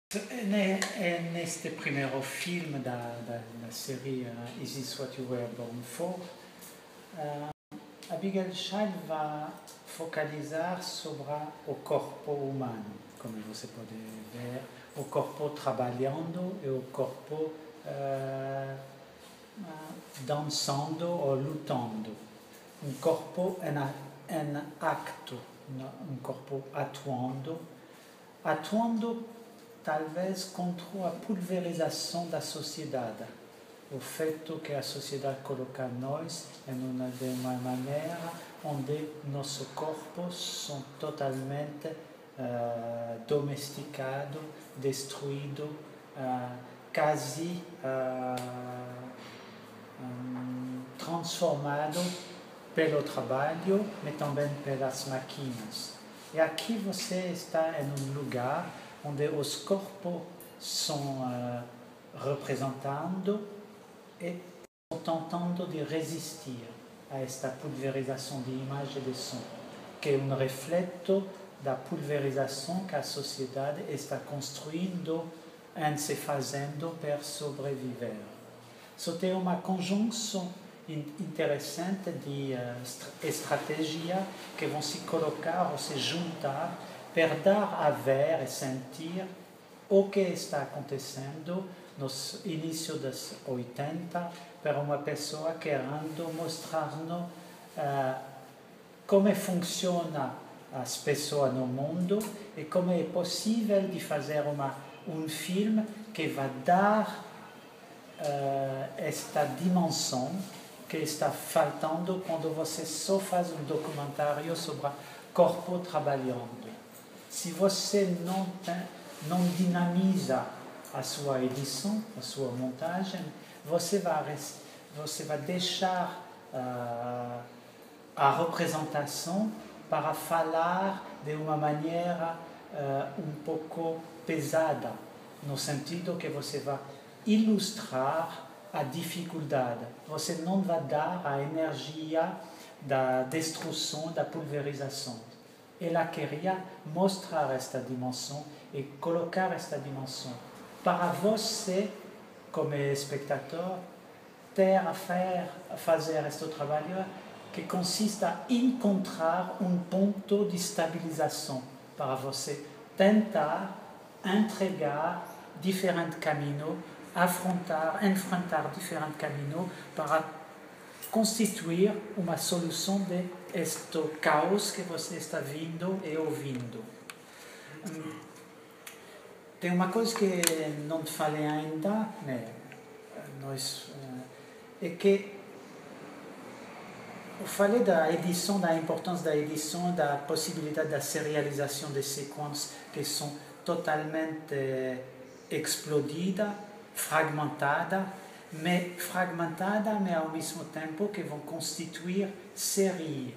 Neste primeiro filme da série Is This What You Were Born For, Abigail Child vai focalizar sobre o corpo humano, como você pode ver, o corpo trabalhando e o corpo dançando ou lutando. Um corpo em acto, um corpo atuando talvez contra a pulverização da sociedade. O feito que a sociedade coloca nós de uma maneira onde nossos corpos são totalmente domesticados, destruídos, quase transformados pelo trabalho, mas também pelas máquinas. E aqui você está em um lugar onde os corpos são representados e estão tentando de resistir a esta pulverização de imagem e de som, que é um reflexo da pulverização que a sociedade está construindo e se fazendo para sobreviver. Só tem uma conjunção interessante de estratégia que vão se colocar ou se juntar para dar a ver e sentir o que está acontecendo nos inícios dos 80 para uma pessoa querendo mostrar-nos como funciona as pessoas no mundo e como é possível de fazer um filme que vai dar esta dimensão que está faltando quando você só faz um documentário sobre corpo trabalhando. Se você não dinamiza a sua edição, a sua montagem, você vai deixar a representação para falar de uma maneira um pouco pesada, no sentido que você vai ilustrar a dificuldade. Você não vai dar a energia da destruição, da pulverização. Ela queria mostrar esta dimensão e colocar esta dimensão para você, como espectador, ter a fazer este trabalho que consiste a encontrar um ponto de estabilização para você tentar entregar diferentes caminhos, enfrentar diferentes caminhos para constituir uma solução de este caos que você está vendo e ouvindo. Tem uma coisa que não te falei ainda, né? É que eu falei da edição, da importância da edição, da possibilidade da serialização de sequências que são totalmente explodidas, fragmentadas, mas ao mesmo tempo que vão constituir série.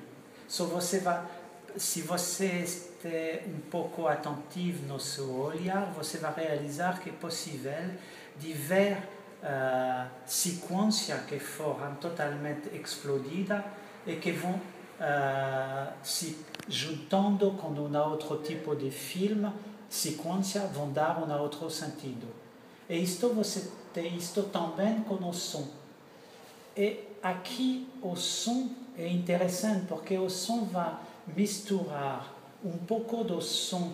Se você estiver um pouco atentivo no seu olhar, você vai realizar que é possível de ver sequências que foram totalmente explodidas e que vão se juntando com um outro tipo de filme, sequência, vão dar um outro sentido. E isto você tem isto também com o som. E aqui o som é interessante porque o som vai misturar um pouco do som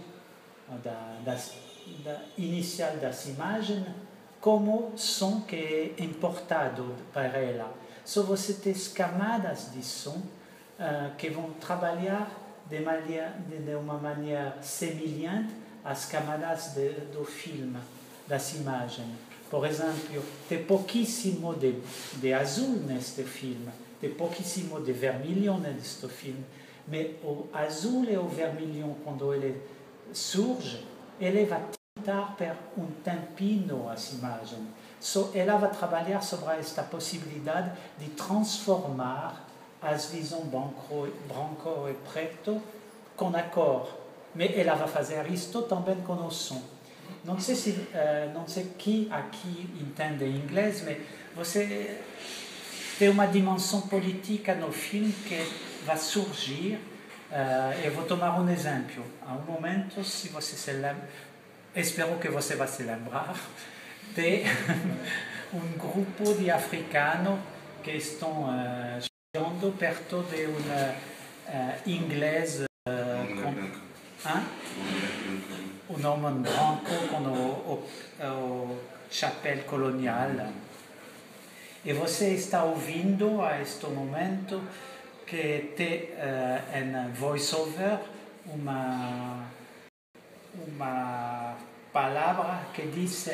inicial das imagens como som que é importado para ela. Só você tem camadas de som que vão trabalhar de uma maneira semelhante às camadas do filme, das imagens. Por exemplo, tem pouquíssimo de azul neste filme, tem pouquíssimo de vermelho neste filme, mas o azul e o vermelho, quando ele surge, ele vai tentar por um tempinho as imagens. Ela vai trabalhar sobre esta possibilidade de transformar as visões branco e preto com a cor. Mas ela vai fazer isto também com o som. Não sei quem aqui entende inglês, mas você tem uma dimensão política no filme que vai surgir. Eu vou tomar um exemplo. Há um momento, se você se lembra, espero que você vai se lembrar, de grupo de africanos que estão chegando perto de inglês um homem branco com o chapéu colonial. E você está ouvindo a este momento que tem em voice-over uma palavra que diz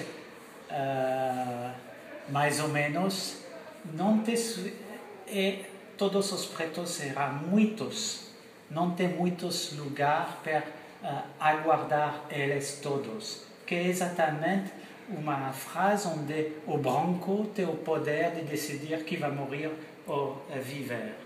mais ou menos, não te, e todos os pretos serão muitos, não tem muitos lugares para aguardar eles todos, que é exatamente uma frase onde o branco tem o poder de decidir que vai morrer ou viver.